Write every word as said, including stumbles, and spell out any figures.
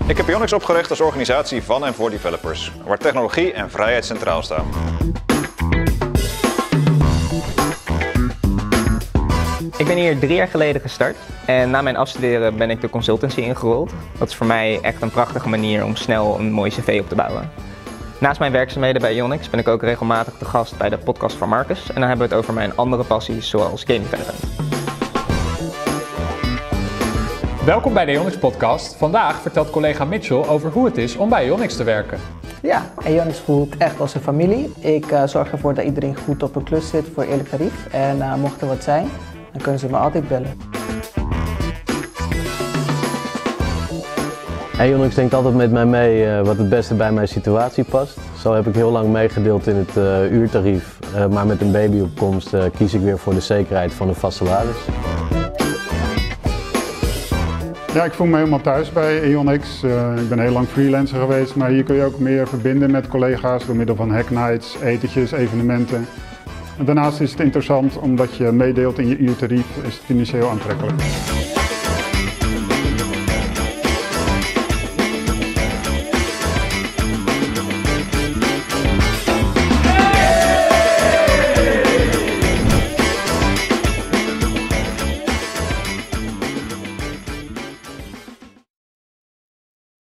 Ik heb Ionix opgericht als organisatie van en voor developers, waar technologie en vrijheid centraal staan. Ik ben hier drie jaar geleden gestart en na mijn afstuderen ben ik de consultancy ingerold. Dat is voor mij echt een prachtige manier om snel een mooi cv op te bouwen. Naast mijn werkzaamheden bij Ionix ben ik ook regelmatig te gast bij de podcast van Marcus en dan hebben we het over mijn andere passies zoals game development. Welkom bij de Ionix podcast. Vandaag vertelt collega Mitchell over hoe het is om bij Ionix te werken. Ja, Ionix voelt echt als een familie. Ik uh, zorg ervoor dat iedereen goed op een klus zit voor eerlijk tarief. En uh, mocht er wat zijn, dan kunnen ze me altijd bellen. Ionix denkt altijd met mij mee uh, wat het beste bij mijn situatie past. Zo heb ik heel lang meegedeeld in het uh, uurtarief, uh, maar met een babyopkomst uh, kies ik weer voor de zekerheid van een vast salaris. Ja, ik voel me helemaal thuis bij Ionix. Uh, ik ben heel lang freelancer geweest, maar hier kun je ook meer verbinden met collega's door middel van hacknights, etentjes, evenementen. En daarnaast is het interessant omdat je meedeelt in je uurtarief, is het financieel aantrekkelijk.